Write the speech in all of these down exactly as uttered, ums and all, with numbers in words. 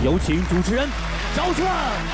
有请主持人赵彻。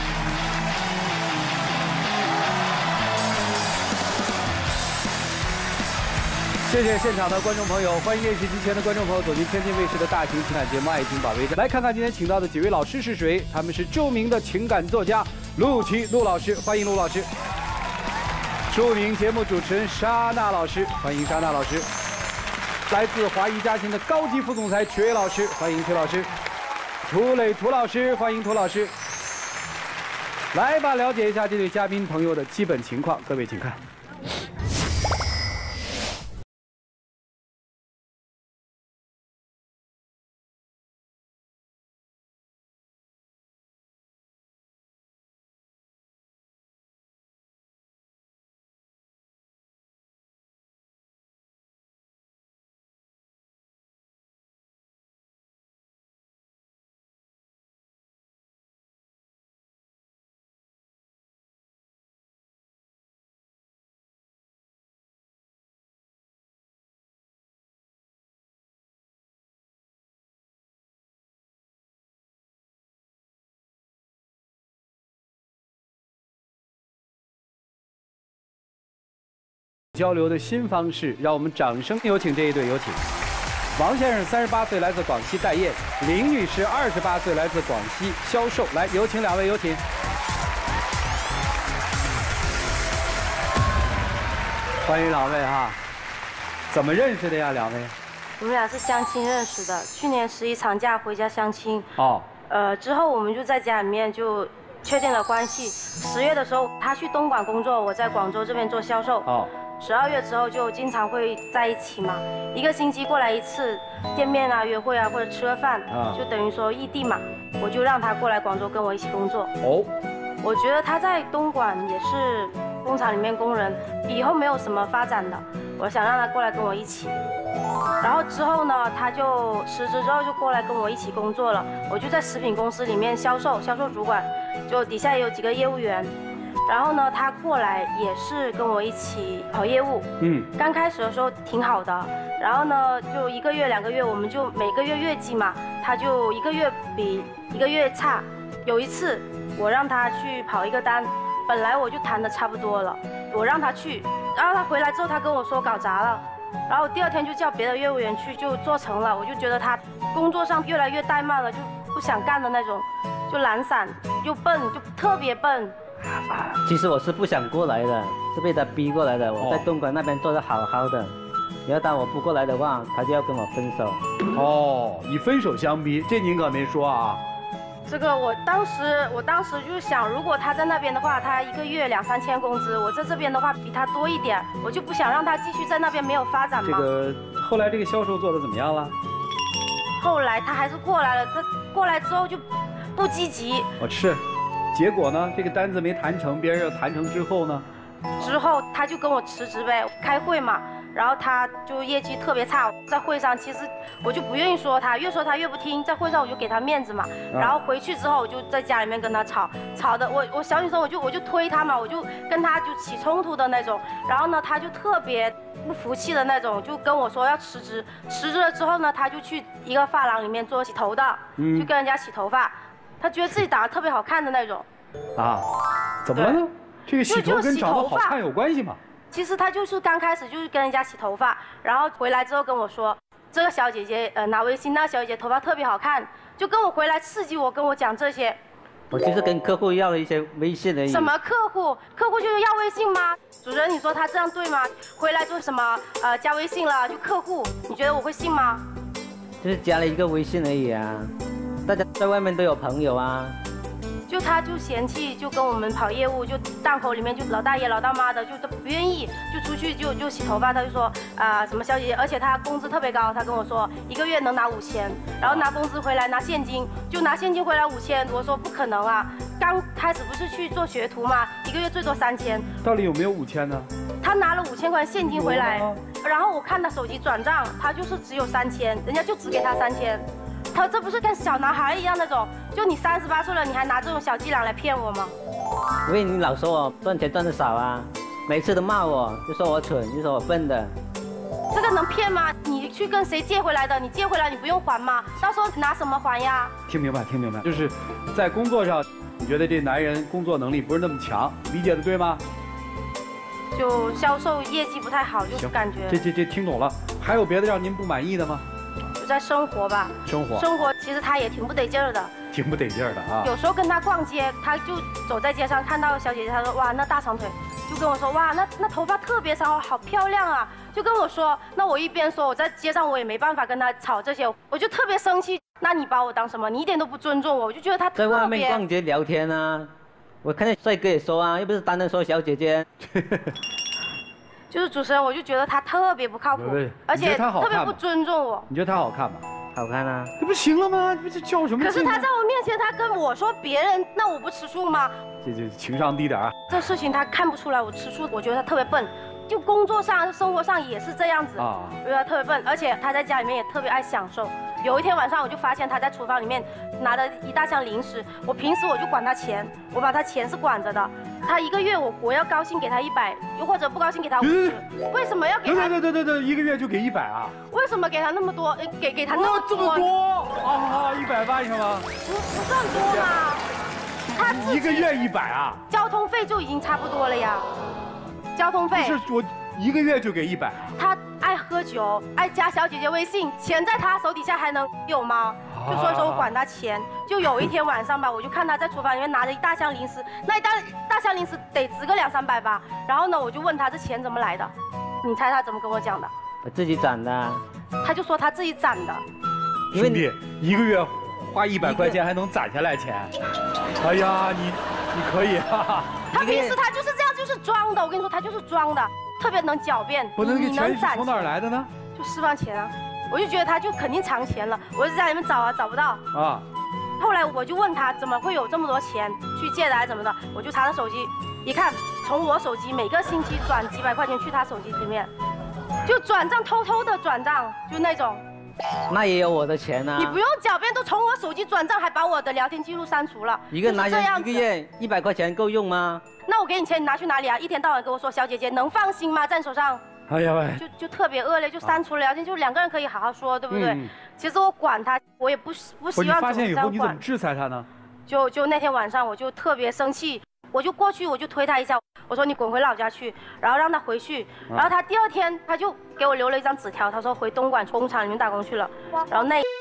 谢谢现场的观众朋友，欢迎电视机前的观众朋友走进天津卫视的大型情感节目《爱情保卫战》，来看看今天请到的几位老师是谁？他们是著名的情感作家陆琪陆老师，欢迎陆老师；著名节目主持人莎娜老师，欢迎莎娜老师；来自华谊家庭的高级副总裁曲伟老师，欢迎曲老师；涂磊涂老师，欢迎涂老师。来吧，了解一下这对嘉宾朋友的基本情况，各位请看。 交流的新方式，让我们掌声有请这一对，有请王先生，三十八岁，来自广西待业；林女士，二十八岁，来自广西销售。来，有请两位，有请。欢迎两位哈，怎么认识的呀？两位？ 我们俩是相亲认识的，去年十一长假回家相亲。 哦。呃， 之后我们就在家里面就确定了关系。十月的时候，他去东莞工作，我在广州这边做销售。哦。 十二月之后就经常会在一起嘛，一个星期过来一次，见面啊、约会啊，或者吃个饭，啊、就等于说异地嘛。我就让他过来广州跟我一起工作。哦，我觉得他在东莞也是工厂里面工人，以后没有什么发展的，我想让他过来跟我一起。然后之后呢，他就辞职之后就过来跟我一起工作了。我就在食品公司里面销售，销售主管，就底下也有几个业务员。 然后呢，他过来也是跟我一起跑业务。嗯，刚开始的时候挺好的，然后呢，就一个月、两个月，我们就每个月月绩嘛，他就一个月比一个月差。有一次，我让他去跑一个单，本来我就谈的差不多了，我让他去，然后他回来之后，他跟我说搞砸了，然后第二天就叫别的业务员去，就做成了。我就觉得他工作上越来越怠慢了，就不想干的那种，就懒散又笨，就特别笨。 其实我是不想过来的，是被他逼过来的。我在东莞那边做得好好的，然后当我不过来的话，他就要跟我分手。 哦，以分手相逼，这您可没说啊。 这个我当时，我当时就想，如果他在那边的话，他一个月两三千工资，我在这边的话比他多一点，我就不想让他继续在那边没有发展嘛。 这个后来这个销售做得怎么样了？ 后来他还是过来了，他过来之后就不积极。 我是。 结果呢？这个单子没谈成，别人要谈成之后呢？ 之后他就跟我辞职呗，开会嘛，然后他就业绩特别差，在会上其实我就不愿意说他，越说他越不听，在会上我就给他面子嘛，然后回去之后我就在家里面跟他吵，吵的我我小女生我就我就推他嘛，我就跟他就起冲突的那种，然后呢他就特别不服气的那种，就跟我说要辞职，辞职了之后呢，他就去一个发廊里面做洗头的，嗯、就跟人家洗头发。 他觉得自己打得特别好看的那种， 啊，怎么了呢？这个洗头跟长得好看有关系吗？ 其实他就是刚开始就是跟人家洗头发，然后回来之后跟我说，这个小姐姐呃拿微信，那小姐姐头发特别好看，就跟我回来刺激我，跟我讲这些。 我就是跟客户要了一些微信而已。 什么客户？客户就是要微信吗？主任，你说他这样对吗？回来做什么呃加微信了就客户，你觉得我会信吗？ 就是加了一个微信而已啊。 大家在外面都有朋友啊， 就他就嫌弃，就跟我们跑业务，就档口里面就老大爷老大妈的，就都不愿意，就出去就就洗头发，他就说啊、呃、什么小姐姐，而且他工资特别高，他跟我说一个月能拿五千，然后拿工资回来拿现金，就拿现金回来五千，我说不可能啊，刚开始不是去做学徒嘛，一个月最多三千， 到底有没有五千呢？ 他拿了五千块现金回来，然后我看他手机转账，他就是只有三千，人家就只给他三千。 他这不是跟小男孩一样那种，就你三十八岁了，你还拿这种小伎俩来骗我吗？ 因为你老说我赚钱赚的少啊，每次都骂我，就说我蠢，就说我笨的。 这个能骗吗？你去跟谁借回来的？你借回来你不用还吗？到时候拿什么还呀？ 听明白，听明白，就是在工作上，你觉得这男人工作能力不是那么强，理解的对吗？ 就销售业绩不太好，就感觉。 这这这听懂了。还有别的让您不满意的吗？ 就在生活吧。 生活。 生活其实他也挺不得劲儿的。 挺不得劲儿的啊。 有时候跟他逛街，他就走在街上看到小姐姐，他说哇那大长腿，就跟我说哇那那头发特别长，好漂亮啊，就跟我说。那我一边说我在街上我也没办法跟他吵这些，我就特别生气。那你把我当什么？你一点都不尊重我，我就觉得他特别。 在外面逛街聊天啊，我看见帅哥也说啊，又不是单单说小姐姐。 就是主持人，我就觉得他特别不靠谱，而且特别不尊重我。 你觉得他好看吗？ 好看啊， 这不行了吗？这不是较什么劲？ 可是他在我面前，他跟我说别人，那我不吃醋吗？ 这这情商低点啊！ 这事情他看不出来我吃醋，我觉得他特别笨。就工作上、生活上也是这样子啊，我觉得他特别笨，而且他在家里面也特别爱享受。有一天晚上，我就发现他在厨房里面拿着一大箱零食。我平时我就管他钱，我把他钱是管着的。他一个月我我要高兴给他一百，又或者不高兴给他五十，为什么要给他？ 对对对对对，一个月就给一百啊？ 为什么给他那么多？给给他那么多？ 这么多啊！一百八，你看吗？ 不不算多嘛，他一个月一百啊？ 交通费就已经差不多了呀。交通费不是我一个月就给一百。 他爱喝酒，爱加小姐姐微信，钱在他手底下还能有吗？就所以说我管他钱。就有一天晚上吧，我就看他在厨房里面拿着一大箱零食，那一大大箱零食得值个两三百吧。然后呢，我就问他这钱怎么来的，你猜他怎么跟我讲的？ 我自己攒的。 他就说他自己攒的。 兄弟，一个月花一百块钱还能攒下来钱？哎呀，你你可以哈哈。 他平时他就是这样，就是装的。我跟你说，他就是装的，特别能狡辩。 不能给钱从哪儿来的呢？ 就私房钱啊！我就觉得他就肯定藏钱了，我就在里面找啊，找不到啊。后来我就问他怎么会有这么多钱去借的还是怎么的，我就查他手机，一看从我手机每个星期转几百块钱去他手机里面，就转账，偷偷的转账，就那种。 那也有我的钱啊！ 你不用狡辩，都从我手机转账，还把我的聊天记录删除了。 一个男人一个月一百块钱够用吗？ 那我给你钱，你拿去哪里啊？一天到晚跟我说小姐姐能放心吗？在你手上。哎呀喂！就就特别恶劣，就删除了聊天，就两个人可以好好说，对不对？嗯、其实我管他，我也不不希望。 你发现以后你怎么制裁他呢？ 就就那天晚上，我就特别生气，我就过去，我就推他一下，我说你滚回老家去，然后让他回去。然后他第二天他就给我留了一张纸条，他说回东莞工厂里面打工去了。然后那。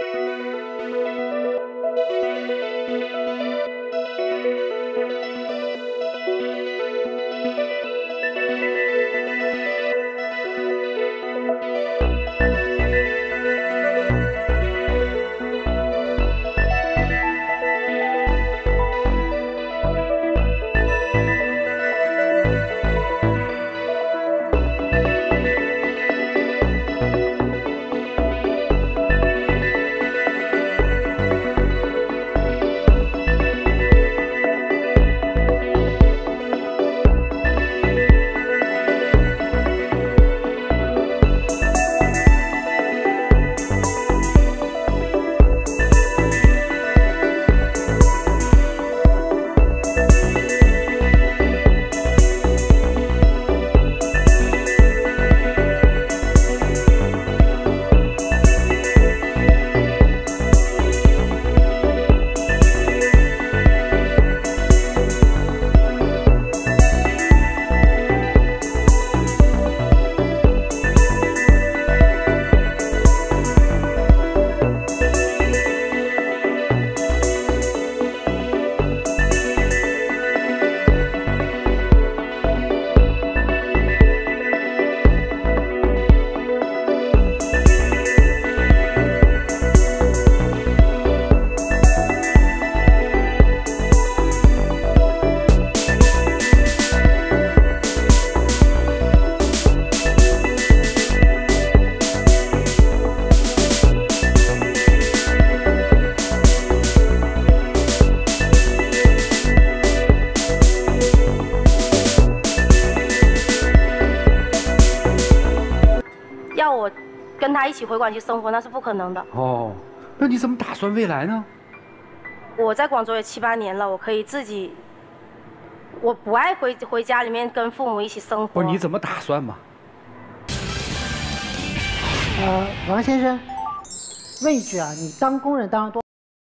跟他一起回广西生活那是不可能的。 哦，那你怎么打算未来呢？ 我在广州也七八年了，我可以自己，我不爱回回家里面跟父母一起生活。 不是你怎么打算嘛？ 呃，王先生，问一句啊，你当工人当了多？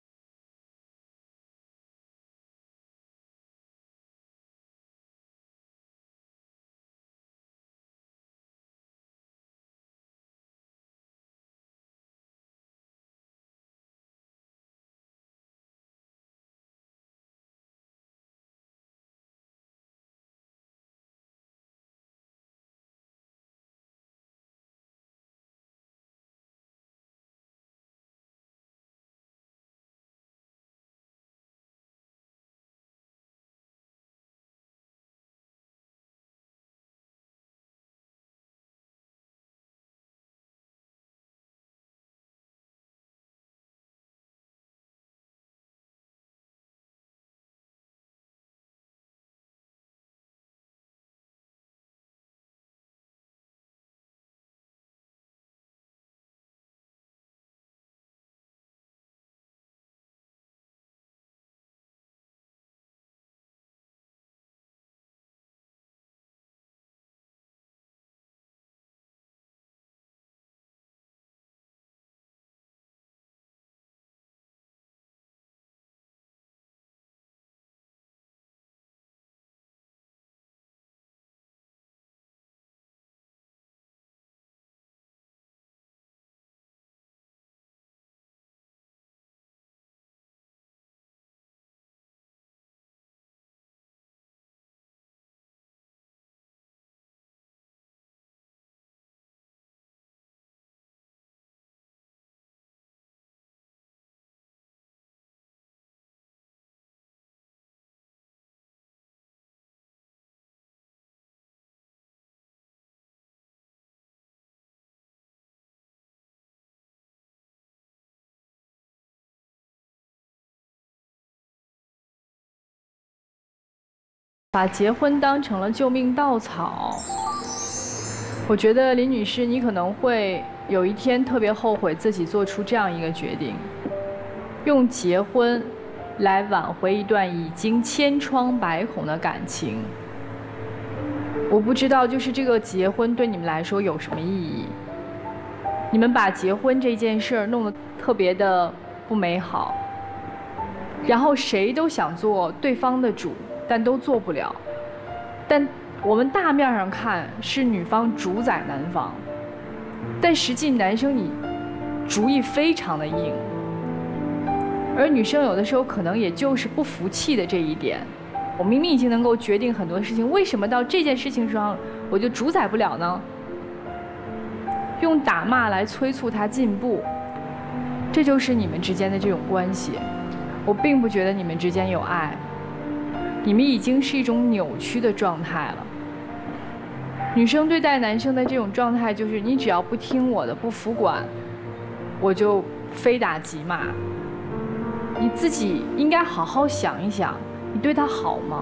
把结婚当成了救命稻草，我觉得林女士，你可能会有一天特别后悔自己做出这样一个决定，用结婚来挽回一段已经千疮百孔的感情。我不知道，就是这个结婚对你们来说有什么意义？你们把结婚这件事儿弄得特别的不美好，然后谁都想做对方的主。但都做不了，但我们大面上看是女方主宰男方，但实际男生你主意非常的硬，而女生有的时候可能也就是不服气的这一点，我明明已经能够决定很多事情，为什么到这件事情上我就主宰不了呢？用打骂来催促他进步，这就是你们之间的这种关系。我并不觉得你们之间有爱。你们已经是一种扭曲的状态了。女生对待男生的这种状态，就是你只要不听我的，不服管，我就非打即骂。你自己应该好好想一想，你对他好吗？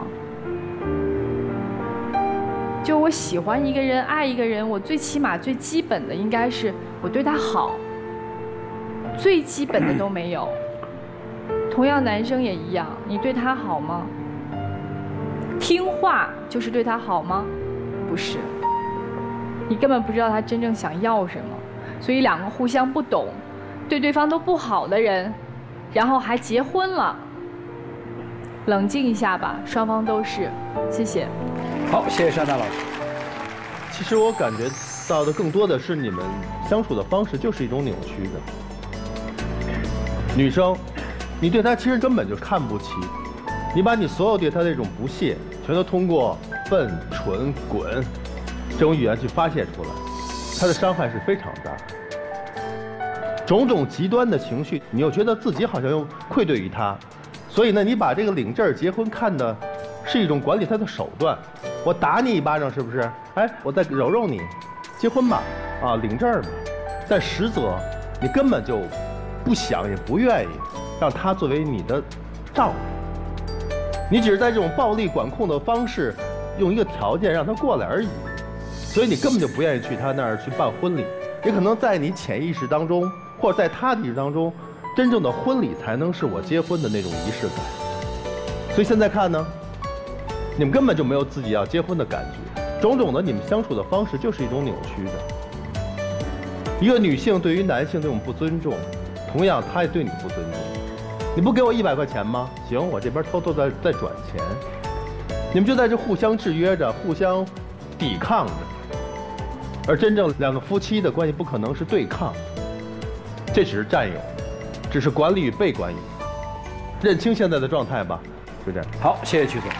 就我喜欢一个人，爱一个人，我最起码最基本的应该是我对他好，最基本的都没有。同样，男生也一样，你对他好吗？听话就是对他好吗？不是，你根本不知道他真正想要什么，所以两个互相不懂，对对方都不好的人，然后还结婚了，冷静一下吧，双方都是。谢谢。 好，谢谢珊珊老师。 其实我感觉到的更多的是你们相处的方式就是一种扭曲的。女生，你对她其实根本就看不起。你把你所有对他的这种不屑，全都通过笨、蠢、滚这种语言去发泄出来，他的伤害是非常大。种种极端的情绪，你又觉得自己好像又愧对于他，所以呢，你把这个领证结婚看的是一种管理他的手段。我打你一巴掌是不是？哎，我再揉揉你，结婚吧，啊，领证吧。但实则你根本就不想也不愿意让他作为你的丈夫。你只是在这种暴力管控的方式，用一个条件让他过来而已，所以你根本就不愿意去他那儿去办婚礼。也可能在你潜意识当中，或者在他的意识当中，真正的婚礼才能是我结婚的那种仪式感。所以现在看呢，你们根本就没有自己要结婚的感觉，种种的你们相处的方式就是一种扭曲的。 一个女性对于男性这种不尊重，同样她也对你不尊重。你不给我一百块钱吗？行，我这边偷偷的再转钱。你们就在这互相制约着，互相抵抗着。而真正两个夫妻的关系不可能是对抗，这只是占有，只是管理与被管理。认清现在的状态吧，就这样。 好，谢谢曲总。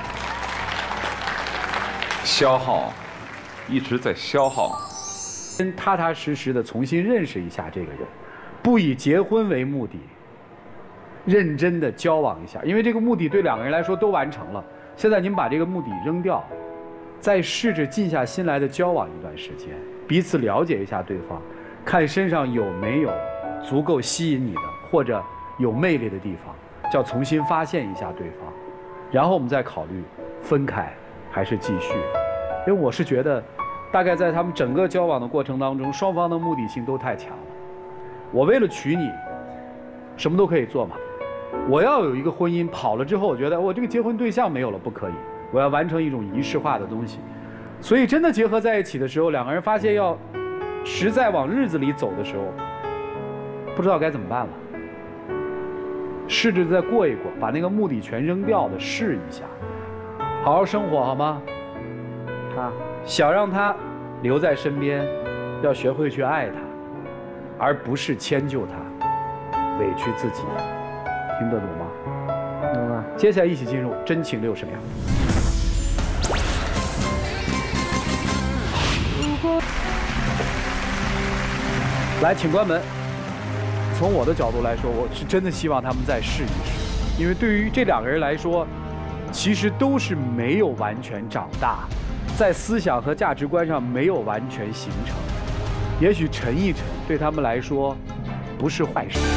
消耗，一直在消耗。 先踏踏实实的重新认识一下这个人，不以结婚为目的，认真的交往一下，因为这个目的对两个人来说都完成了。现在您把这个目的扔掉，再试着静下心来的交往一段时间，彼此了解一下对方，看身上有没有足够吸引你的或者有魅力的地方，叫重新发现一下对方，然后我们再考虑分开还是继续。因为我是觉得，大概在他们整个交往的过程当中，双方的目的性都太强了。我为了娶你，什么都可以做嘛。我要有一个婚姻，跑了之后，我觉得我这个结婚对象没有了，不可以。我要完成一种仪式化的东西。所以真的结合在一起的时候，两个人发现要实在往日子里走的时候，不知道该怎么办了。试着再过一过，把那个目的全扔掉的试一下，好好生活好吗？啊，想让他留在身边，要学会去爱他，而不是迁就他，委屈自己。听得懂吗？懂了。接下来一起进入真情六十秒。来，请关门。从我的角度来说，我是真的希望他们再试一试，因为对于这两个人来说，其实都是没有完全长大，在思想和价值观上没有完全形成。也许沉一沉，对他们来说不是坏事。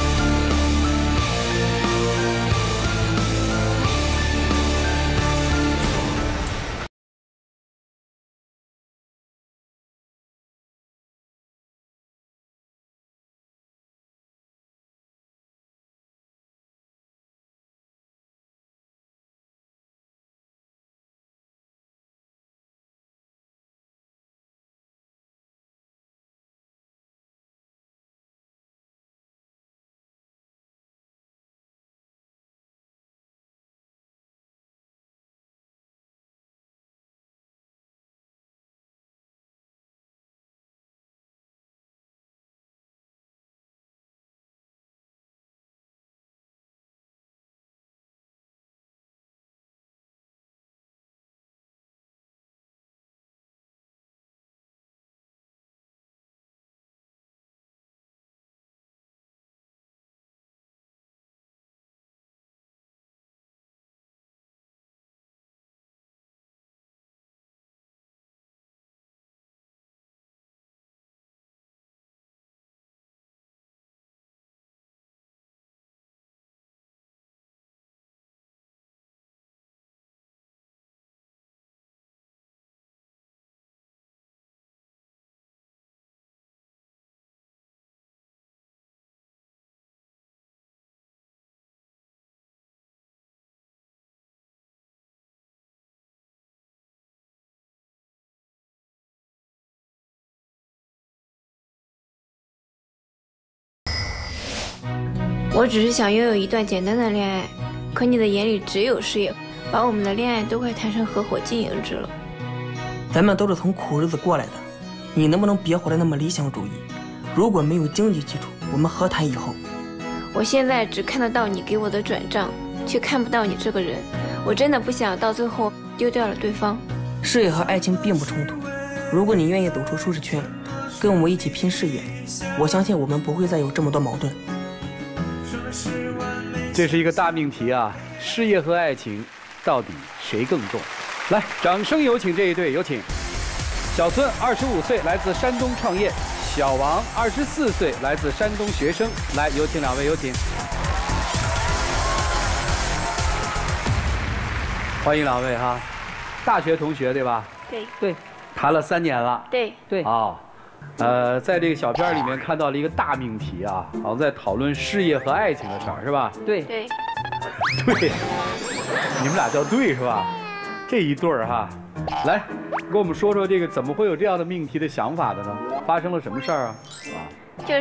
我只是想拥有一段简单的恋爱，可你的眼里只有事业，把我们的恋爱都快谈成合伙经营制了。 咱们都是从苦日子过来的，你能不能别活得那么理想主义？如果没有经济基础，我们何谈以后？ 我现在只看得到你给我的转账，却看不到你这个人。我真的不想到最后丢掉了对方。 事业和爱情并不冲突，如果你愿意走出舒适圈，跟我一起拼事业，我相信我们不会再有这么多矛盾。 这是一个大命题啊！事业和爱情到底谁更重？来，掌声有请这一对，有请小孙，二十五岁，来自山东创业；小王，二十四岁，来自山东学生。来，有请两位，有请。欢迎两位哈，大学同学对吧？ 对对， 谈了三年了。 对对啊。呃，在这个小片里面看到了一个大命题啊，好像在讨论事业和爱情的事儿，是吧？ 对对对，你们俩叫对是吧？这一对儿哈，来，跟我们说说这个怎么会有这样的命题的想法的呢？ 发生了什么事儿啊？啊， 就是。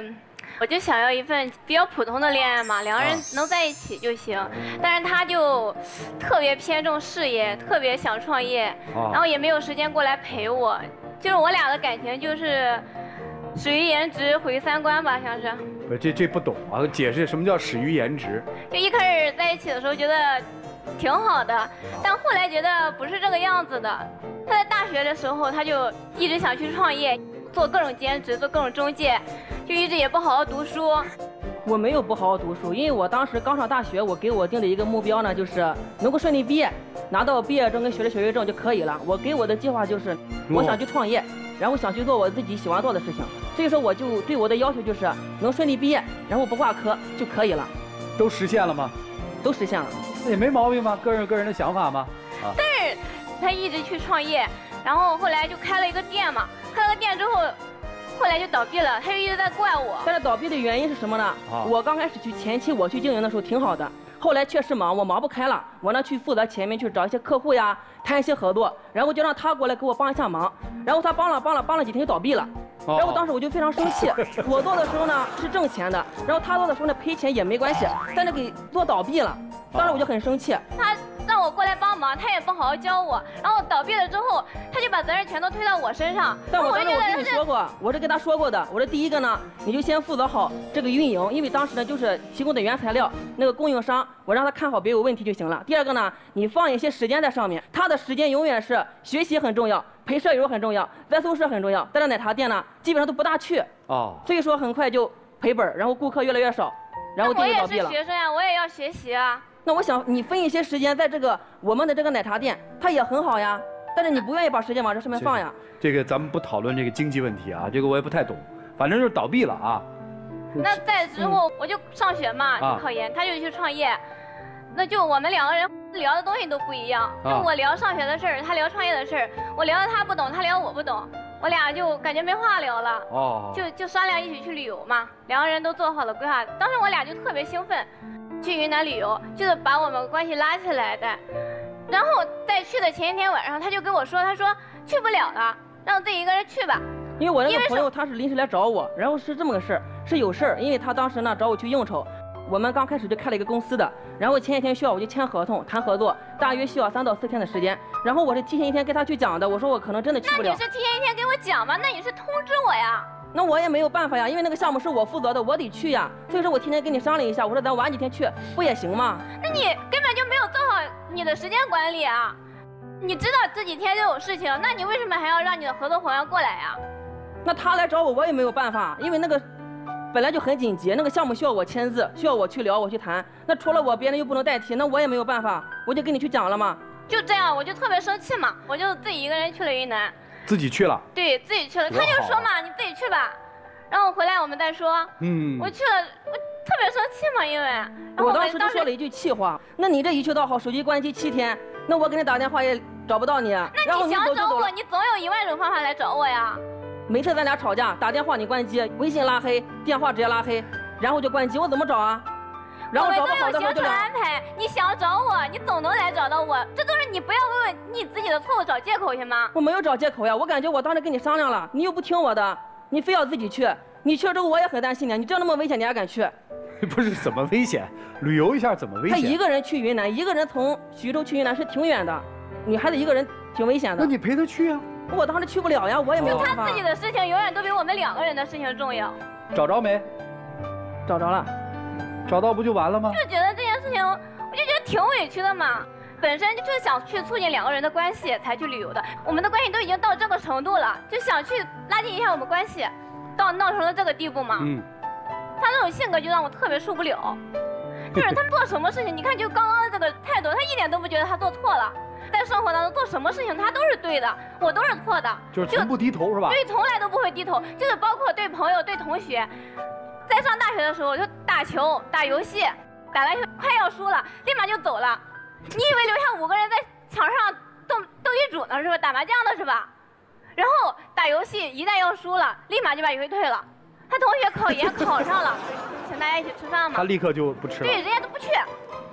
我就想要一份比较普通的恋爱嘛，两个人能在一起就行。但是他就特别偏重事业，特别想创业，然后也没有时间过来陪我。就是我俩的感情就是始于颜值，毁于三观吧，像是。 不，这这不懂啊，解释什么叫始于颜值。 就一开始在一起的时候觉得挺好的，但后来觉得不是这个样子的。他在大学的时候，他就一直想去创业，做各种兼职，做各种中介。就一直也不好好读书， 我没有不好好读书，因为我当时刚上大学，我给我定的一个目标呢，就是能够顺利毕业，拿到毕业证跟学士学位证就可以了。我给我的计划就是，我想去创业，然后想去做我自己喜欢做的事情。所以说，我就对我的要求就是能顺利毕业，然后不挂科就可以了。 都实现了吗？ 都实现了， 那也没毛病吗？个人有个人的想法吗？ 啊。但是他一直去创业，然后后来就开了一个店嘛，开了个店之后。后来就倒闭了，他就一直在怪我。 但是倒闭的原因是什么呢？啊、我刚开始去前期我去经营的时候挺好的，后来确实忙，我忙不开了，我呢去负责前面去找一些客户呀，谈一些合作，然后就让他过来给我帮一下忙，然后他帮了帮了帮了几天就倒闭了，然后当时我就非常生气。我做的时候呢是挣钱的，然后他做的时候呢赔钱也没关系，但是给做倒闭了，当时我就很生气。 他让我过来帮忙，他也不好好教我，然后倒闭了之后，他就把责任全都推到我身上。 但我刚才我跟你说过，我是跟他说过的，我说第一个呢，你就先负责好这个运营，因为当时呢就是提供的原材料那个供应商，我让他看好别有问题就行了。第二个呢，你放一些时间在上面，他的时间永远是学习很重要，陪舍友很重要，在宿舍很重要，在这奶茶店呢基本上都不大去。哦。所以说很快就赔本，然后顾客越来越少，然后店就倒闭了。 我也是学生呀，我也要学习啊。 那我想你分一些时间在这个我们的这个奶茶店，它也很好呀，但是你不愿意把时间往这上面放呀。 这个咱们不讨论这个经济问题啊，这个我也不太懂，反正就是倒闭了啊。 那在之后我就上学嘛，就考研，他就去创业，那就我们两个人聊的东西都不一样，就我聊上学的事儿，他聊创业的事儿，我聊的他不懂，他聊我不懂，我俩就感觉没话聊了。哦。就就商量一起去旅游嘛，两个人都做好了规划，当时我俩就特别兴奋。去云南旅游就是把我们关系拉起来的，然后在去的前一天晚上，他就跟我说，他说去不了了，让自己一个人去吧。 因为我那个朋友他是临时来找我，然后是这么个事儿，是有事儿，因为他当时呢找我去应酬，我们刚开始就开了一个公司的，然后前一天需要我就签合同谈合作，大约需要三到四天的时间，然后我是提前一天跟他去讲的，我说我可能真的去不了。 那你是提前一天给我讲吗？那你是通知我呀。 那我也没有办法呀，因为那个项目是我负责的，我得去呀。所以说我提前跟你商量一下，我说咱晚几天去，不也行吗？ 那你根本就没有做好你的时间管理啊！你知道这几天就有事情，那你为什么还要让你的合作伙伴过来呀？ 那他来找我，我也没有办法，因为那个本来就很紧急，那个项目需要我签字，需要我去聊，我去谈。那除了我，别人又不能代替，那我也没有办法，我就跟你去讲了嘛。 就这样，我就特别生气嘛，我就自己一个人去了云南。 自己去了？ 对自己去了，他就说嘛，你自己去吧。然后回来我们再说。嗯，我去了，我特别生气嘛，因为我当时就说了一句气话。那你这一去到好，手机关机七天，那我给你打电话也找不到你。 那你想找我，你总有一万种方法来找我呀。 每次咱俩吵架，打电话你关机，微信拉黑，电话直接拉黑，然后就关机，我怎么找啊？然后找不好的时候就聊。 我们都有行程安排，你想找我，你总能来找到我。这都是你不要为你自己的错误找借口行吗？ 我没有找借口呀，我感觉我当时跟你商量了，你又不听我的。你非要自己去，你去了之后我也很担心你。你这那么危险，你还敢去？ 不是怎么危险？旅游一下怎么危险？ 他一个人去云南，一个人从徐州去云南是挺远的，女孩子一个人挺危险的。 那你陪他去啊？ 我当时去不了呀，我也没有办法。 他自己的事情永远都比我们两个人的事情重要。 找着没？ 找着了。 找到不就完了吗？ 就觉得这件事情，我就觉得挺委屈的嘛。本身就是想去促进两个人的关系才去旅游的，我们的关系都已经到这个程度了，就想去拉近一下我们关系，到闹成了这个地步嘛。嗯。他这种性格就让我特别受不了，就是他做什么事情，你看就刚刚的这个态度，他一点都不觉得他做错了，在生活当中做什么事情他都是对的，我都是错的， 就是从不低头是吧？ 对，从来都不会低头，就是包括对朋友、对同学，在上大学的时候就打球、打游戏，打篮球快要输了，立马就走了。你以为留下五个人在场上斗斗地主呢是吧？打麻将的是吧？然后打游戏一旦要输了，立马就把游戏退了。他同学考研考上了，请大家一起吃饭嘛。 他立刻就不吃了。 对，人家都不去。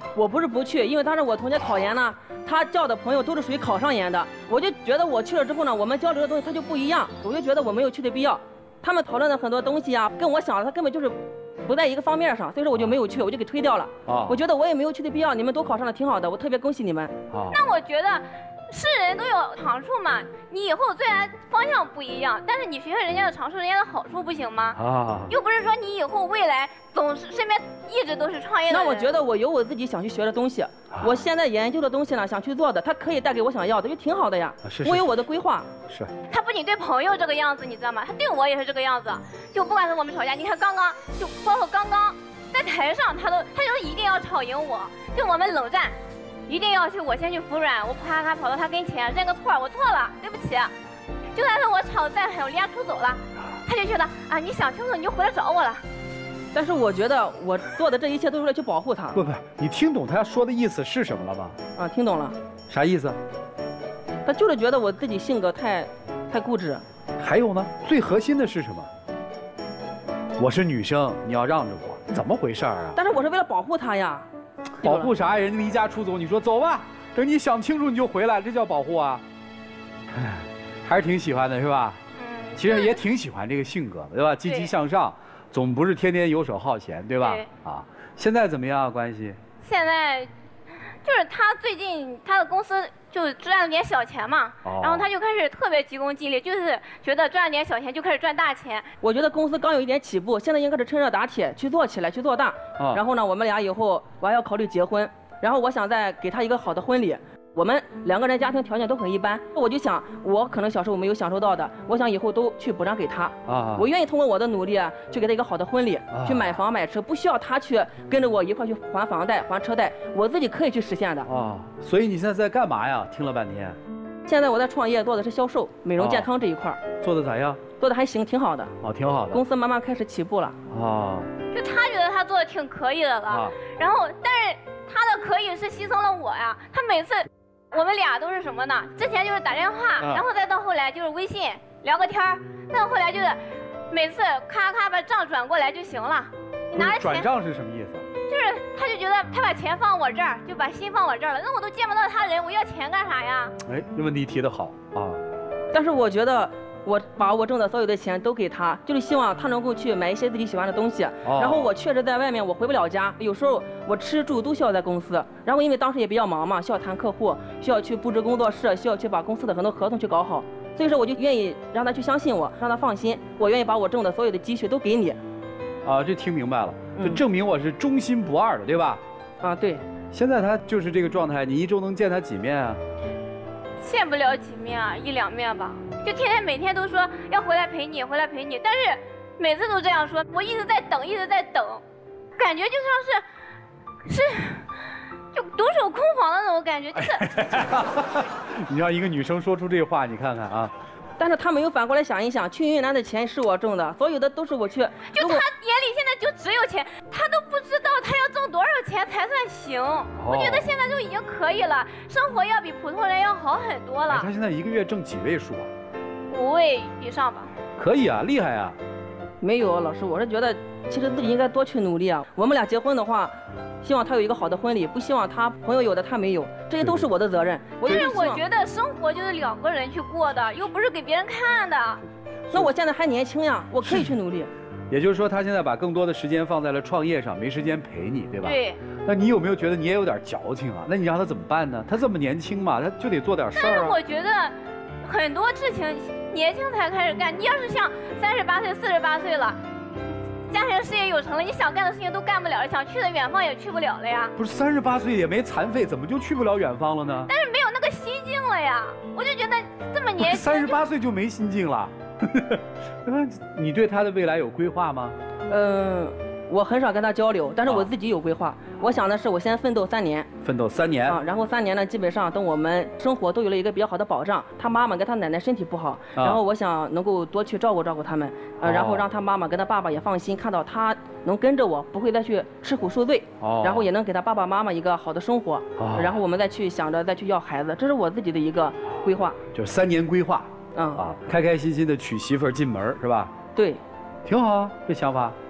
我不是不去，因为当时我同学考研呢，他交的朋友都是属于考上研的，我就觉得我去了之后呢，我们交流的东西他就不一样，我就觉得我没有去的必要。他们讨论的很多东西啊，跟我想的他根本就是不在一个方面上，所以说我就没有去，我就给推掉了。啊，我觉得我也没有去的必要，你们都考上了，挺好的，我特别恭喜你们。 啊，那我觉得。是人都有长处嘛，你以后虽然方向不一样，但是你学学人家的长处，人家的好处不行吗？啊，又不是说你以后未来总是身边一直都是创业的人。 那我觉得我有我自己想去学的东西，啊、我现在研究的东西呢，想去做的，它可以带给我想要的，就挺好的呀。啊、是是我有我的规划。 是。 他不仅对朋友这个样子，你知道吗？他对我也是这个样子。就不管是我们吵架，你看刚刚就包括刚刚在台上，他都他就一定要吵赢我，就我们冷战。一定要去，我先去服软，我啪啪跑到他跟前认个错，我错了，对不起。就算是我吵再狠，我离家出走了，他就觉得啊，你想清楚你就回来找我了。 但是我觉得我做的这一切都是为了去保护他。 不不，你听懂他说的意思是什么了吗？ 啊，听懂了。 啥意思？ 他就是觉得我自己性格太，太固执。 还有呢，最核心的是什么？我是女生，你要让着我，怎么回事啊？ 但是我是为了保护他呀。 保护啥呀？人家离家出走，你说走吧，等你想清楚你就回来，这叫保护啊？哎，还是挺喜欢的是吧？嗯，其实也挺喜欢这个性格的，对吧？积极向上，总不是天天游手好闲，对吧？对。啊，现在怎么样啊？关系？ 现在就是他最近他的公司就赚了点小钱嘛，哦、然后他就开始特别急功近利，就是觉得赚了点小钱就开始赚大钱。 我觉得公司刚有一点起步，现在应该是趁热打铁去做起来，去做大。哦、然后呢，我们俩以后我还要考虑结婚，然后我想再给他一个好的婚礼。我们两个人家庭条件都很一般，我就想我可能小时候没有享受到的，我想以后都去补偿给他。啊，我愿意通过我的努力啊，去给他一个好的婚礼，啊、去买房买车，不需要他去跟着我一块去还房贷、还车贷，我自己可以去实现的。啊， 所以你现在在干嘛呀？听了半天。 现在我在创业，做的是销售、美容健康这一块。 做的咋样？ 做的还行，挺好的。 哦，挺好的。 公司慢慢开始起步了。 啊， 就他觉得他做的挺可以的了，啊、然后但是他的可以是牺牲了我呀，他每次。我们俩都是什么呢？之前就是打电话，啊、然后再到后来就是微信聊个天儿，再到后来就是每次咔咔把账转过来就行了。你拿着钱转账是什么意思？ 就是他就觉得他把钱放我这儿，就把心放我这儿了，那我都见不到他人，我要钱干啥呀？ 哎，这问题提得好啊！ 但是我觉得。我把我挣的所有的钱都给他，就是希望他能够去买一些自己喜欢的东西。哦、然后我确实在外面我回不了家，有时候我吃住都需要在公司。然后因为当时也比较忙嘛，需要谈客户，需要去布置工作室，需要去把公司的很多合同去搞好。所以说我就愿意让他去相信我，让他放心，我愿意把我挣的所有的积蓄都给你。 啊，这听明白了，就证明我是忠心不二的，对吧？ 啊，对。 现在他就是这个状态，你一周能见他几面啊？ 见不了几面啊，一两面吧。就天天每天都说要回来陪你，回来陪你，但是每次都这样说，我一直在等，一直在等，感觉就像是是就独守空房的那种感觉，就是。 你让一个女生说出这话，你看看啊。 但是他没有反过来想一想，去云南的钱是我挣的，所有的都是我去。 就他眼里现在就只有钱，他都不知道他要挣多少钱才算行。哦、我觉得现在就已经可以了，生活要比普通人要好很多了。 他现在一个月挣几位数啊？ 五位以上吧。 可以啊，厉害啊。 没有，老师，我是觉得其实自己应该多去努力啊。我们俩结婚的话，希望他有一个好的婚礼，不希望他朋友有的他没有，这些都是我的责任。 因为我觉得生活就是两个人去过的，又不是给别人看的。 那我现在还年轻呀，我可以去努力。 也就是说，他现在把更多的时间放在了创业上，没时间陪你，对吧？ 对。 那你有没有觉得你也有点矫情啊？那你让他怎么办呢？他这么年轻嘛，他就得做点事儿啊。 但是我觉得很多事情年轻才开始干，你要是像三十八岁、四十八岁了。家庭事业有成了，你想干的事情都干不了了，想去的远方也去不了了呀。 不是三十八岁也没残废，怎么就去不了远方了呢？ 但是没有那个心境了呀，我就觉得这么年轻， 三十八岁就没心境了。你对他的未来有规划吗？ 嗯，我很少跟他交流，但是我自己有规划。啊、我想的是，我先奋斗三年。 奋斗三年啊，然后三年呢，基本上等我们生活都有了一个比较好的保障。他妈妈跟他奶奶身体不好，啊、然后我想能够多去照顾照顾他们，呃，哦、然后让他妈妈跟他爸爸也放心，看到他能跟着我，不会再去吃苦受罪。哦，然后也能给他爸爸妈妈一个好的生活。哦，然后我们再去想着再去要孩子，这是我自己的一个规划。 就是三年规划。嗯啊，开开心心的娶媳妇儿进门是吧？ 对， 挺好啊，这想法。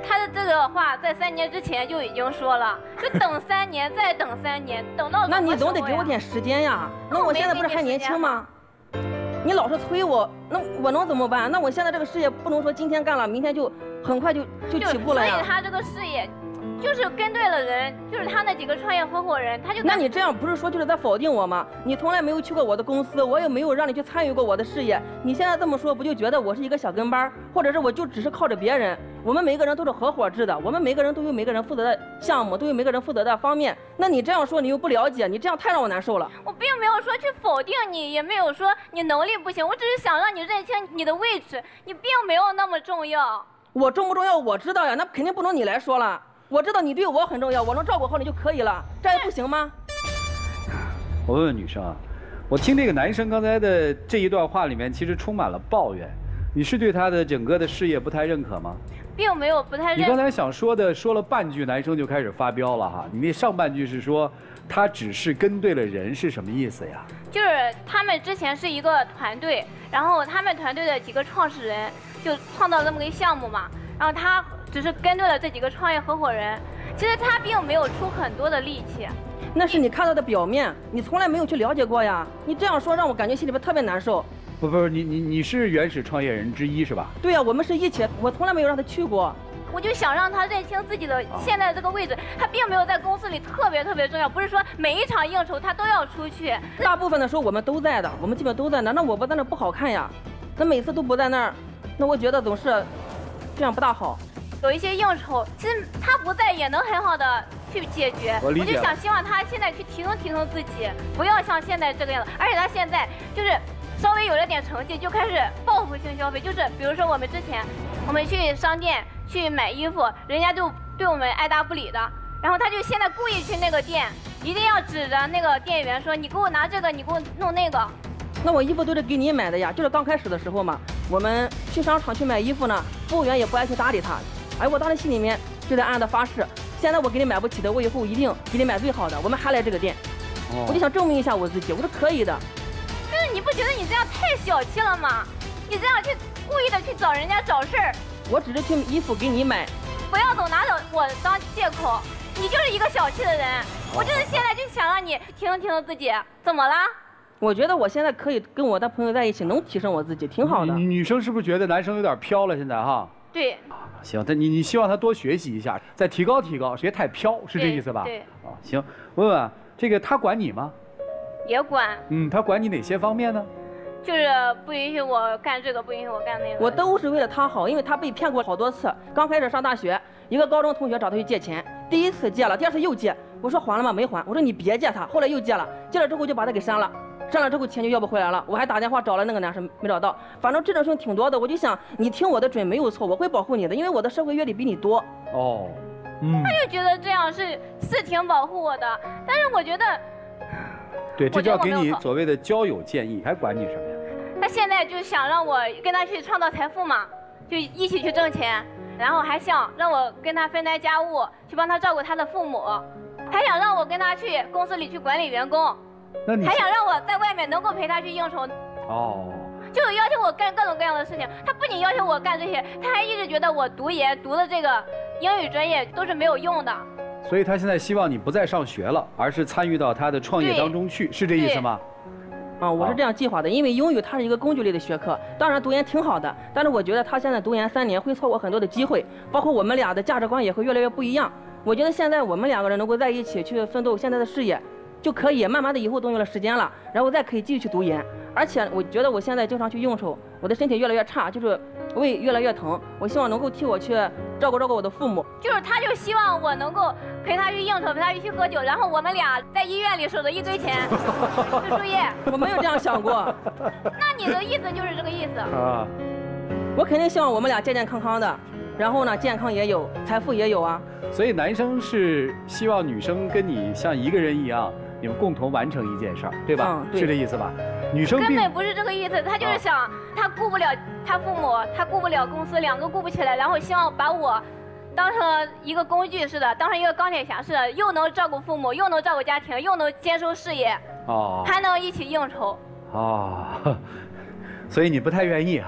他的这个话在三年之前就已经说了，就等三年，再等三年，等到那你总得给我点时间呀。那我现在不是还年轻吗？你老是催我，那我能怎么办？那我现在这个事业不能说今天干了，明天就很快就就起步了呀。 所以他这个事业就是跟对了人，就是他那几个创业合伙人，他就。 那你这样不是说就是在否定我吗？你从来没有去过我的公司，我也没有让你去参与过我的事业。你现在这么说，不就觉得我是一个小跟班，或者是我就只是靠着别人？我们每个人都是合伙制的，我们每个人都有每个人负责的项目，都有每个人负责的方面。那你这样说，你又不了解，你这样太让我难受了。 我并没有说去否定你，也没有说你能力不行，我只是想让你认清你的位置，你并没有那么重要。 我重不重要我知道呀，那肯定不能你来说了。我知道你对我很重要，我能照顾好你就可以了，这还不行吗？ 我问问女生啊，我听这个男生刚才的这一段话里面，其实充满了抱怨。你是对他的整个的事业不太认可吗？ 并没有不太认可。 你刚才想说的说了半句，男生就开始发飙了哈。你那上半句是说他只是跟对了人，是什么意思呀？ 就是他们之前是一个团队，然后他们团队的几个创始人就创造了这么个项目嘛，然后他只是跟对了这几个创业合伙人，其实他并没有出很多的力气。 那是你看到的表面，你从来没有去了解过呀。你这样说让我感觉心里边特别难受。 不不是，你你你是原始创业人之一是吧？ 对呀、啊，我们是一起，我从来没有让他去过。 我就想让他认清自己的现在这个位置，他并没有在公司里特别特别重要，不是说每一场应酬他都要出去。 大部分的时候我们都在的，我们基本都在那，那我不在那不好看呀。那每次都不在那儿，那我觉得总是这样不大好。 有一些应酬，其实他不在也能很好的去解决。 我理解。 我就想希望他现在去提升提升自己，不要像现在这个样子。而且他现在就是稍微有了点成绩，就开始报复性消费。就是比如说我们之前，我们去商店去买衣服，人家就对我们爱答不理的。然后他就现在故意去那个店，一定要指着那个店员说：“你给我拿这个，你给我弄那个。” 那我衣服都是给你买的呀，就是刚开始的时候嘛，我们去商场去买衣服呢，服务员也不爱去搭理他。哎，我当时心里面就在暗暗的发誓，现在我给你买不起的，我以后一定给你买最好的。我们还来这个店，哦、我就想证明一下我自己，我说可以的。 就是你不觉得你这样太小气了吗？你这样去故意的去找人家找事儿。 我只是去衣服给你买， 不要总拿着我当借口。你就是一个小气的人，我就是现在就想让你提升提升自己。怎么了？ 我觉得我现在可以跟我的朋友在一起，能提升我自己，挺好的。 女女生是不是觉得男生有点飘了？现在哈？ 对。 行，但你你希望他多学习一下，再提高提高，别太飘，是这意思吧？ 对。 啊，行，问问这个他管你吗？ 也管。 嗯，他管你哪些方面呢？ 就是不允许我干这个，不允许我干那个。 我都是为了他好，因为他被骗过好多次。刚开始上大学，一个高中同学找他去借钱，第一次借了，第二次又借，我说还了吗？没还。我说你别借他，后来又借了，借了之后就把他给删了。删了之后钱就要不回来了，我还打电话找了那个男生没找到，反正这种事情挺多的。我就想你听我的准没有错，我会保护你的，因为我的社会阅历比你多。 哦，嗯。 他就觉得这样是是挺保护我的，但是我觉得， 对，这叫给你所谓的交友建议，还管你什么呀？ 他现在就想让我跟他去创造财富嘛，就一起去挣钱，然后还想让我跟他分担家务，去帮他照顾他的父母，还想让我跟他去公司里去管理员工。 那你还想让我在外面能够陪他去应酬， 哦， 就要求我干各种各样的事情。他不仅要求我干这些，他还一直觉得我读研读的这个英语专业都是没有用的。 所以他现在希望你不再上学了，而是参与到他的创业当中去，是这意思吗？ 啊，我是这样计划的，因为英语它是一个工具类的学科，当然读研挺好的，但是我觉得他现在读研三年会错过很多的机会，包括我们俩的价值观也会越来越不一样。我觉得现在我们两个人能够在一起去奋斗现在的事业。就可以慢慢的以后都有了时间了，然后再可以继续去读研。而且我觉得我现在经常去应酬，我的身体越来越差，就是胃越来越疼。我希望能够替我去照顾照顾我的父母。 就是他就希望我能够陪他去应酬，陪他去喝酒，然后我们俩在医院里守着一堆钱吃输液。 我没有这样想过。 那你的意思就是这个意思啊？ 我肯定希望我们俩健健康康的，然后呢，健康也有，财富也有啊。 所以男生是希望女生跟你像一个人一样。你们共同完成一件事儿，对吧？ 嗯、对是这意思吧？女生根本不是这个意思，他就是想、啊、他顾不了他父母，他顾不了公司，两个顾不起来，然后希望把我当成一个工具似的，当成一个钢铁侠似的，又能照顾父母，又能照顾家庭，又能兼收事业， 哦， 还能一起应酬。 哦，所以你不太愿意哈？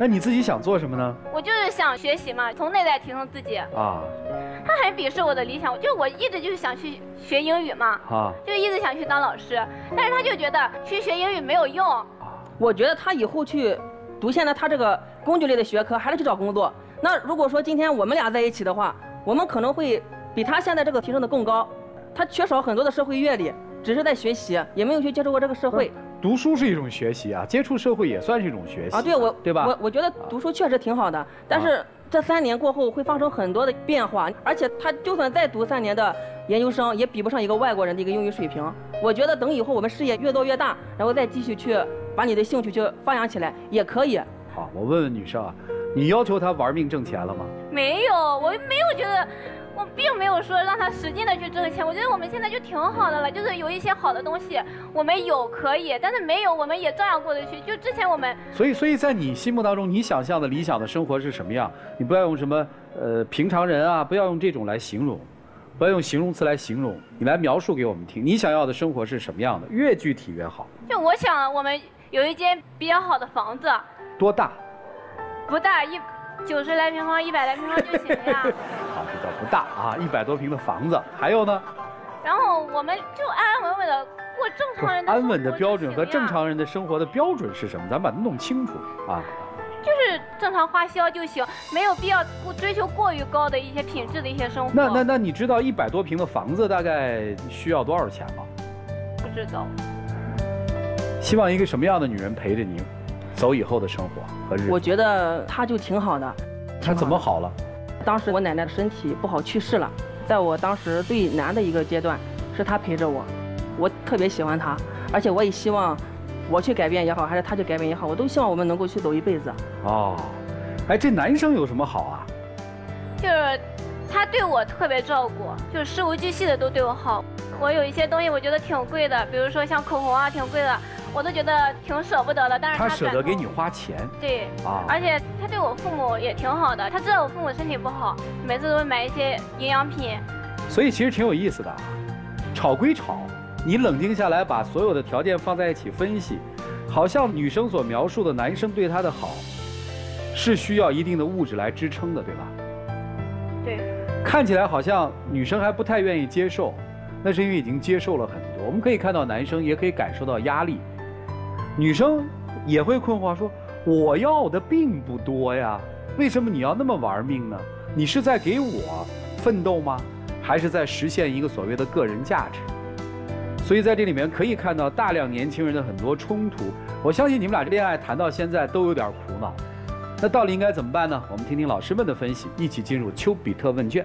那你自己想做什么呢？ 我就是想学习嘛，从内在提升自己。啊。他很鄙视我的理想，就我一直就是想去学英语嘛，啊，就一直想去当老师，但是他就觉得去学英语没有用。 我觉得他以后去读现在他这个工具类的学科，还是去找工作。那如果说今天我们俩在一起的话，我们可能会比他现在这个提升的更高。他缺少很多的社会阅历，只是在学习，也没有去接触过这个社会。 读书是一种学习啊，接触社会也算是一种学习啊。对，我对吧？ 我我觉得读书确实挺好的，但是这三年过后会发生很多的变化，而且他就算再读三年的研究生，也比不上一个外国人的一个英语水平。我觉得等以后我们事业越做越大，然后再继续去把你的兴趣去发扬起来也可以。 好，我问问女生啊，你要求他玩命挣钱了吗？ 没有，我没有觉得。我并没有说让他使劲的去挣钱，我觉得我们现在就挺好的了，就是有一些好的东西我们有可以，但是没有我们也照样过得去。就之前我们， 所以所以在你心目当中，你想象的理想的生活是什么样？你不要用什么呃平常人啊，不要用这种来形容，不要用形容词来形容，你来描述给我们听，你想要的生活是什么样的？越具体越好。 就我想我们有一间比较好的房子。 多大？ 不大，一九十来平方，一百来平方就行呀。 好，比较不大啊，一百多平的房子，还有呢？ 然后我们就安安稳稳的过正常人的生活。 安稳的标准和正常人的生活的标准是什么？咱把它弄清楚啊。 就是正常花销就行，没有必要追求过于高的一些品质的一些生活。 那那那你知道一百多平的房子大概需要多少钱吗？ 不知道。 希望一个什么样的女人陪着你走以后的生活和日子？ 我觉得她就挺好的。 她怎么好了？ 当时我奶奶的身体不好去世了，在我当时最难的一个阶段，是她陪着我，我特别喜欢她，而且我也希望我去改变也好，还是她去改变也好，我都希望我们能够去走一辈子。 哦，哎，这男生有什么好啊？ 就是他对我特别照顾，就是事无巨细的都对我好。我有一些东西我觉得挺贵的，比如说像口红啊，挺贵的，我都觉得挺舍不得的。但是他舍得给你花钱。 对，啊，而且他对我父母也挺好的，他知道我父母身体不好，每次都会买一些营养品。 所以其实挺有意思的啊，吵归吵，你冷静下来，把所有的条件放在一起分析，好像女生所描述的男生对她的好，是需要一定的物质来支撑的，对吧？ 对。 看起来好像女生还不太愿意接受。那是因为已经接受了很多，我们可以看到男生也可以感受到压力，女生也会困惑说，我要的并不多呀，为什么你要那么玩命呢？你是在给我奋斗吗？还是在实现一个所谓的个人价值？所以在这里面可以看到大量年轻人的很多冲突。我相信你们俩恋爱谈到现在都有点苦恼，那到底应该怎么办呢？我们听听老师们的分析，一起进入丘比特问卷。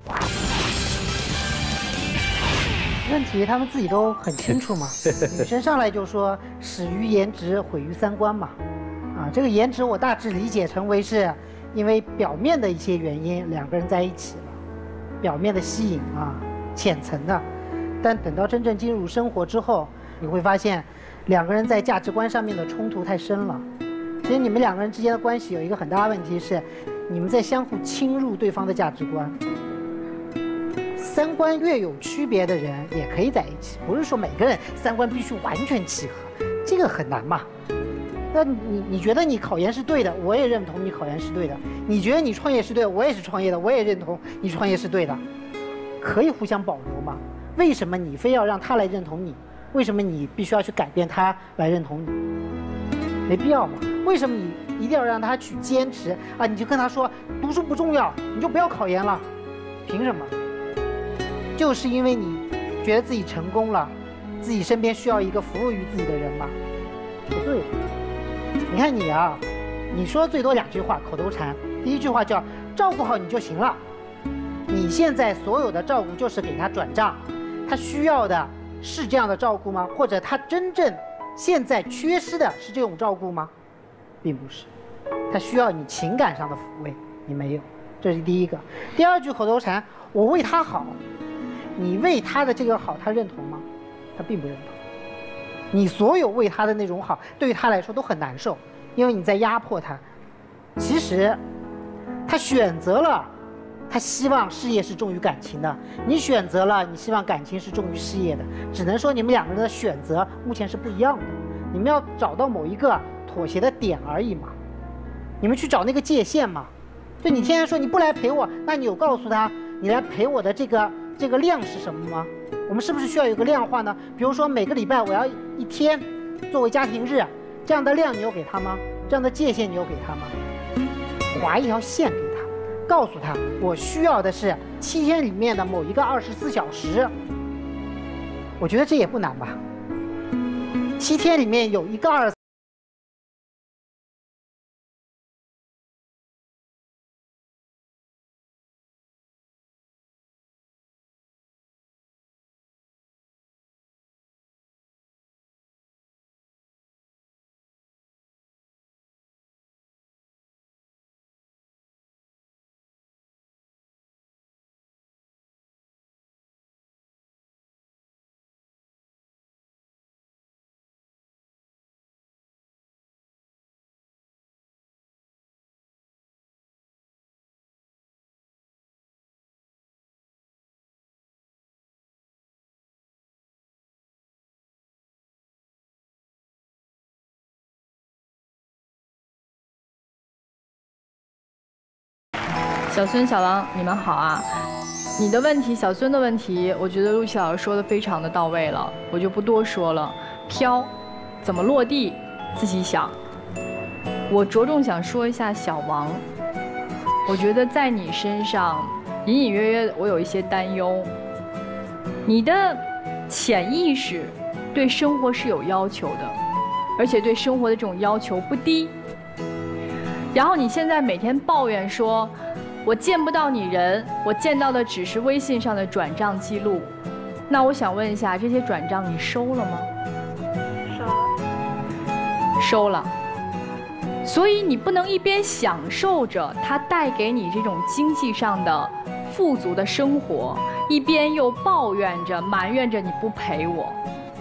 问题他们自己都很清楚嘛，女生上来就说始于颜值，毁于三观嘛，啊，这个颜值我大致理解成为是因为表面的一些原因，两个人在一起了，表面的吸引啊，浅层的，但等到真正进入生活之后，你会发现两个人在价值观上面的冲突太深了。其实你们两个人之间的关系有一个很大的问题是，你们在相互侵入对方的价值观。三观越有区别的人也可以在一起，不是说每个人三观必须完全契合，这个很难嘛。那你你觉得你考研是对的，我也认同你考研是对的；你觉得你创业是对的，我也是创业的，我也认同你创业是对的，可以互相保留嘛？为什么你非要让他来认同你？为什么你必须要去改变他来认同你？没必要嘛？为什么你一定要让他去坚持啊？你就跟他说读书不重要，你就不要考研了，凭什么？就是因为你觉得自己成功了，自己身边需要一个服务于自己的人吗？不对。你看你啊，你说最多两句话口头禅，第一句话叫照顾好你就行了。你现在所有的照顾就是给他转账，他需要的是这样的照顾吗？或者他真正现在缺失的是这种照顾吗？并不是，他需要你情感上的抚慰，你没有，这是第一个。第二句口头禅，我为他好。你为他的这个好，他认同吗？他并不认同。你所有为他的那种好，对于他来说都很难受，因为你在压迫他。其实，他选择了，他希望事业是重于感情的；你选择了，你希望感情是重于事业的。只能说你们两个人的选择目前是不一样的，你们要找到某一个妥协的点而已嘛。 你们去找那个界限嘛。就你天天说你不来陪我，那你有告诉他你来陪我的这个这个量是什么吗？我们是不是需要有个量化呢？比如说每个礼拜我要一天作为家庭日，这样的量你有给他吗？这样的界限你有给他吗？划一条线给他，告诉他我需要的是七天里面的某一个二十四小时。我觉得这也不难吧？七天里面有一个二。 小孙、小王，你们好啊！你的问题，小孙的问题，我觉得陆琪老师说的非常的到位了，我就不多说了。飘，怎么落地，自己想。我着重想说一下小王，我觉得在你身上隐隐约约我有一些担忧。你的潜意识对生活是有要求的，而且对生活的这种要求不低。然后你现在每天抱怨说，我见不到你人，我见到的只是微信上的转账记录。那我想问一下，这些转账你收了吗？ 收了。 收了。所以你不能一边享受着它带给你这种经济上的富足的生活，一边又抱怨着、埋怨着你不陪我。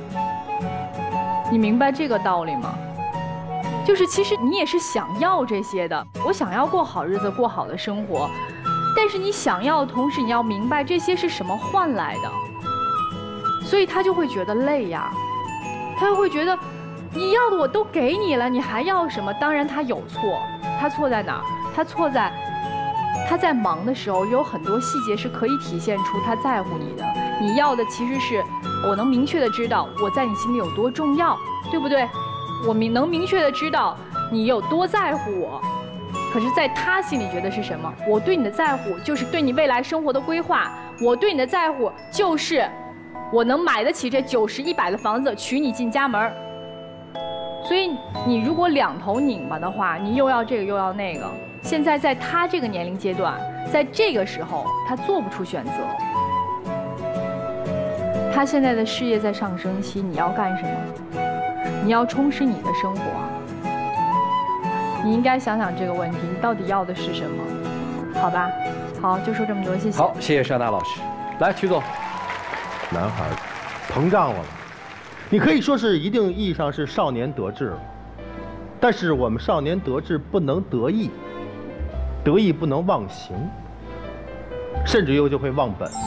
你明白这个道理吗？就是其实你也是想要这些的，我想要过好日子，过好的生活，但是你想要的同时，你要明白这些是什么换来的，所以他就会觉得累呀，他就会觉得你要的我都给你了，你还要什么？当然他有错，他错在哪儿？他错在他在忙的时候有很多细节是可以体现出他在乎你的，你要的其实是我能明确的知道我在你心里有多重要，对不对？我明能明确的知道你有多在乎我，可是在他心里觉得是什么？我对你的在乎就是对你未来生活的规划，我对你的在乎就是我能买得起这九十一百的房子娶你进家门。所以你如果两头拧巴的话，你又要这个又要那个。现在在他这个年龄阶段，在这个时候他做不出选择。他现在的事业在上升期，你要干什么？你要充实你的生活，你应该想想这个问题，你到底要的是什么？好吧，好，就说这么多，谢谢。 好，谢谢佘娜老师。来，曲总， 男孩膨胀了，你可以说是一定意义上是少年得志了，但是我们少年得志不能得意，得意不能忘形，甚至又就会忘本。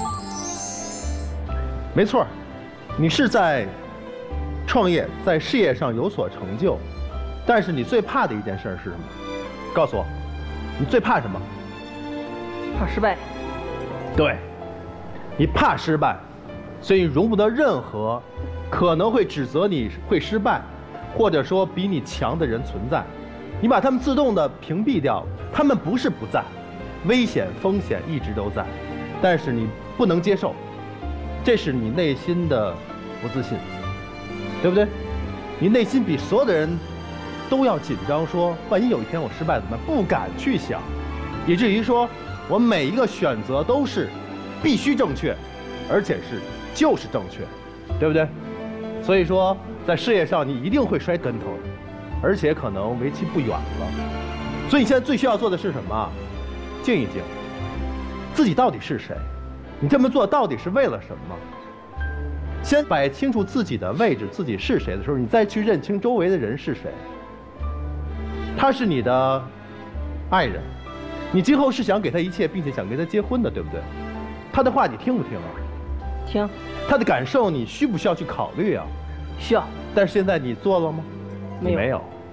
没错，你是在创业，在事业上有所成就，但是你最怕的一件事是什么？告诉我，你最怕什么？ 怕失败。 对，你怕失败，所以容不得任何可能会指责你会失败，或者说比你强的人存在。你把他们自动的屏蔽掉，他们不是不在，危险风险一直都在，但是你不能接受，这是你内心的不自信。对不对？你内心比所有的人都要紧张，说万一有一天我失败怎么办？不敢去想，以至于说我每一个选择都是必须正确，而且是就是正确，对不对？所以说在事业上你一定会摔跟头，而且可能为期不远了。所以你现在最需要做的是什么？静一静，自己到底是谁？你这么做到底是为了什么？先摆清楚自己的位置，自己是谁的时候，你再去认清周围的人是谁。他是你的爱人，你今后是想给他一切，并且想跟他结婚的，对不对？他的话你听不听啊？ 听。 他的感受你需不需要去考虑啊？ 需要。 但是现在你做了吗？ 没有。 没有。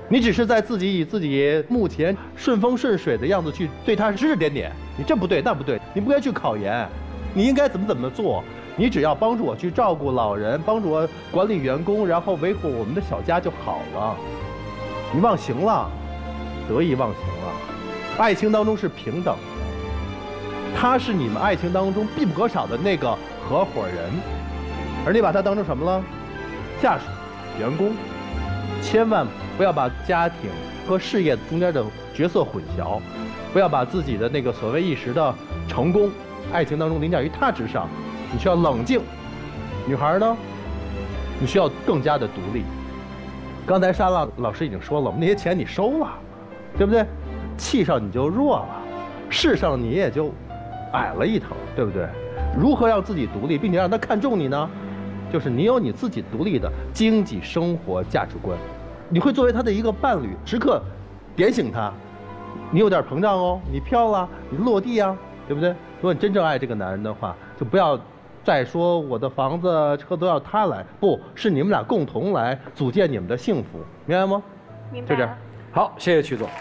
你只是在自己以自己目前顺风顺水的样子去对他指指点点，你这不对那不对，你不该去考研，你应该怎么怎么做。你只要帮助我去照顾老人，帮助我管理员工，然后维护我们的小家就好了。你忘形了，得意忘形了。爱情当中是平等，他是你们爱情当中必不可少的那个合伙人，而你把他当成什么了？下属、员工。千万不要把家庭和事业中间的角色混淆，不要把自己的那个所谓一时的成功，爱情当中凌驾于他之上。你需要冷静。女孩呢，你需要更加的独立。刚才沙拉老师已经说了，我们那些钱你收了，对不对？气上你就弱了，势上你也就矮了一头，对不对？如何让自己独立，并且让他看重你呢？就是你有你自己独立的经济生活价值观，你会作为他的一个伴侣，时刻点醒他，你有点膨胀哦，你飘了，你落地啊，对不对？如果你真正爱这个男人的话，就不要再说我的房子车都要他来，不是你们俩共同来组建你们的幸福，明白吗？ 明白。 就这样。好，谢谢曲总。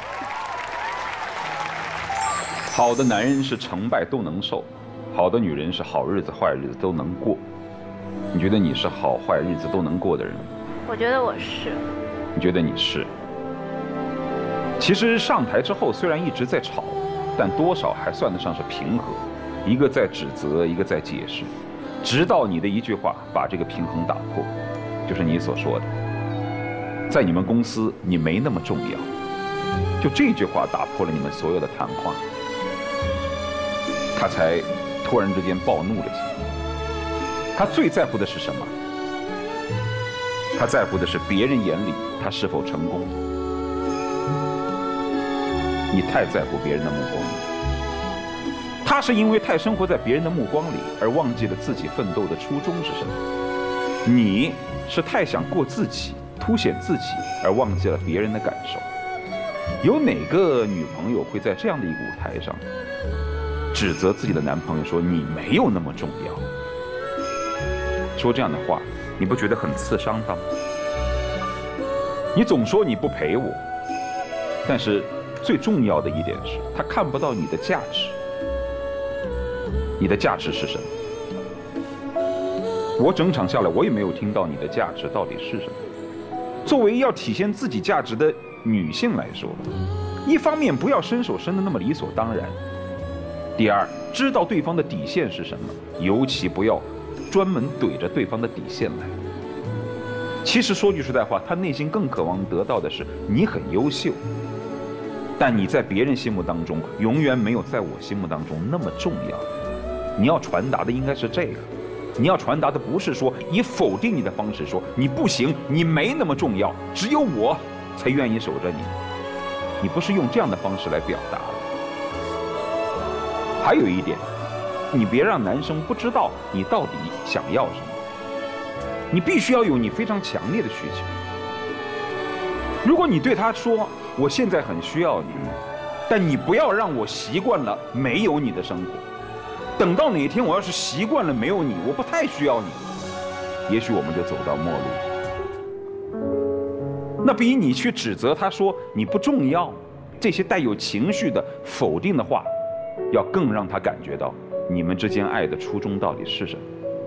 好的男人是成败都能受，好的女人是好日子坏日子都能过。你觉得你是好坏日子都能过的人？ 我觉得我是。 你觉得你是？其实上台之后虽然一直在吵，但多少还算得上是平和，一个在指责，一个在解释，直到你的一句话把这个平衡打破，就是你所说的，在你们公司你没那么重要，就这句话打破了你们所有的谈话，他才突然之间暴怒了起来。他最在乎的是什么？他在乎的是别人眼里他是否成功。你太在乎别人的目光了，他是因为太生活在别人的目光里而忘记了自己奋斗的初衷是什么。你是太想过自己，凸显自己而忘记了别人的感受。有哪个女朋友会在这样的一个舞台上指责自己的男朋友说你没有那么重要？说这样的话，你不觉得很刺伤他吗？你总说你不陪我，但是最重要的一点是，他看不到你的价值。你的价值是什么？我整场下来，我也没有听到你的价值到底是什么。作为要体现自己价值的女性来说，一方面不要伸手伸得那么理所当然，第二，知道对方的底线是什么，尤其不要专门怼着对方的底线来。其实说句实在话，他内心更渴望得到的是你很优秀，但你在别人心目当中永远没有在我心目当中那么重要。你要传达的应该是这个，你要传达的不是说以否定你的方式说你不行，你没那么重要，只有我才愿意守着你。你不是用这样的方式来表达。还有一点，你别让男生不知道你到底想要什么，你必须要有你非常强烈的需求。如果你对他说我现在很需要你，但你不要让我习惯了没有你的生活，等到哪一天我要是习惯了没有你，我不太需要你，也许我们就走到末路。那比你去指责他说你不重要，这些带有情绪的否定的话，要更让他感觉到你们之间爱的初衷到底是什么。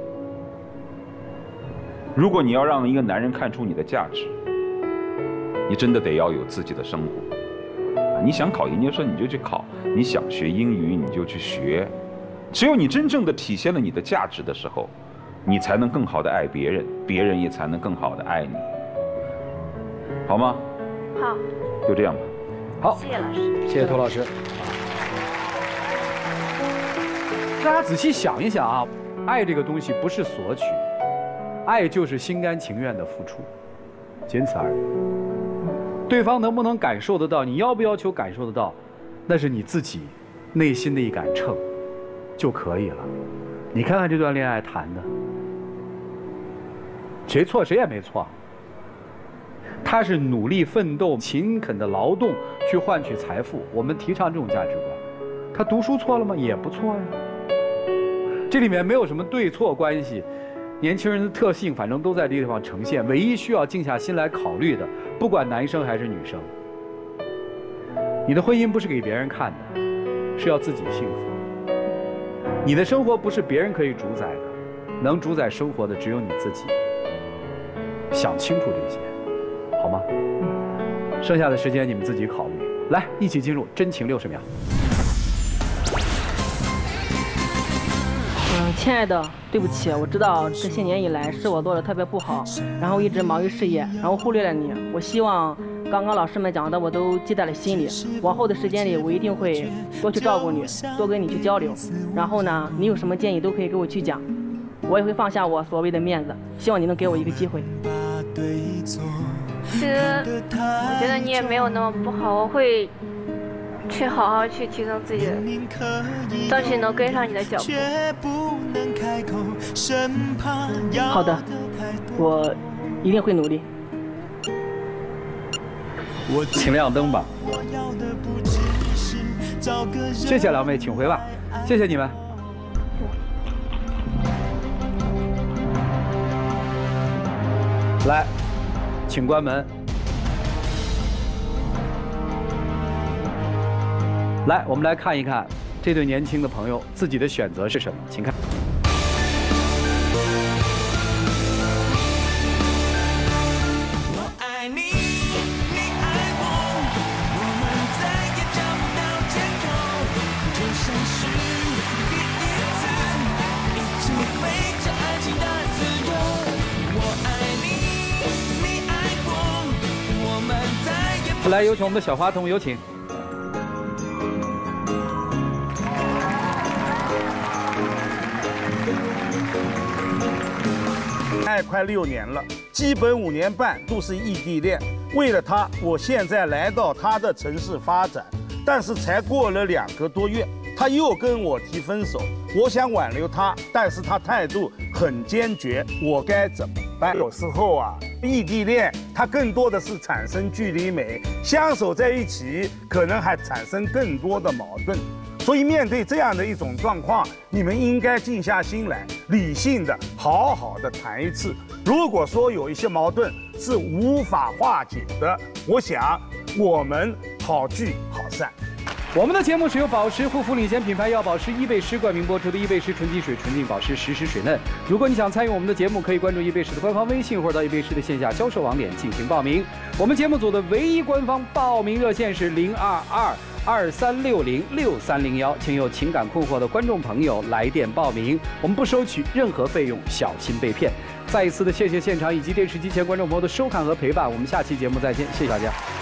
如果你要让一个男人看出你的价值，你真的得要有自己的生活。你想考研究生你就去考，你想学英语你就去学。只有你真正的体现了你的价值的时候，你才能更好的爱别人，别人也才能更好的爱你，好吗？ 好， 就这样吧。 好， 谢谢老师， 谢谢涂老师。大家仔细想一想啊，爱这个东西不是索取，爱就是心甘情愿的付出，仅此而已。对方能不能感受得到，你要不要求感受得到，那是你自己内心的一杆秤就可以了。你看看这段恋爱谈的，谁错谁也没错。他是努力奋斗、勤恳的劳动去换取财富，我们提倡这种价值观。他读书错了吗？也不错呀。这里面没有什么对错关系， 年轻人的特性反正都在这个地方呈现，唯一需要静下心来考虑的，不管男生还是女生，你的婚姻不是给别人看的，是要自己幸福。你的生活不是别人可以主宰的，能主宰生活的只有你自己。想清楚这些，好吗？剩下的时间你们自己考虑。来，一起进入真情六十秒。 嗯，亲爱的，对不起，我知道这些年以来是我做的特别不好，然后一直忙于事业，然后忽略了你。我希望刚刚老师们讲的我都记在了心里，往后的时间里我一定会多去照顾你，多跟你去交流。然后呢，你有什么建议都可以给我去讲，我也会放下我所谓的面子，希望你能给我一个机会。 其实我觉得你也没有那么不好，我会去好好去提升自己的，争取能跟上你的脚步。 好的，我一定会努力。 请亮灯吧。谢谢两位，请回吧。谢谢你们。来，请关门。来，我们来看一看这对年轻的朋友自己的选择是什么，请看。来，有请我们的小花童，有请。 爱快六年了，基本五年半都是异地恋。为了他，我现在来到他的城市发展，但是才过了两个多月，他又跟我提分手。我想挽留他，但是他态度很坚决，我该怎么办？有时候啊，异地恋它更多的是产生距离美，相守在一起可能还产生更多的矛盾。所以面对这样的一种状况，你们应该静下心来，理性的好好的谈一次。如果说有一些矛盾是无法化解的，我想我们好聚好散。 我们的节目是由宝石护肤领先品牌药宝石伊贝诗冠名播出的伊贝诗纯净水纯净保湿实时水嫩。如果你想参与我们的节目，可以关注伊贝诗的官方微信或者到伊贝诗的线下销售网点进行报名。我们节目组的唯一官方报名热线是零二二二三六零六三零幺，请有情感困惑的观众朋友来电报名，我们不收取任何费用，小心被骗。再一次的谢谢现场以及电视机前观众朋友的收看和陪伴，我们下期节目再见，谢谢大家。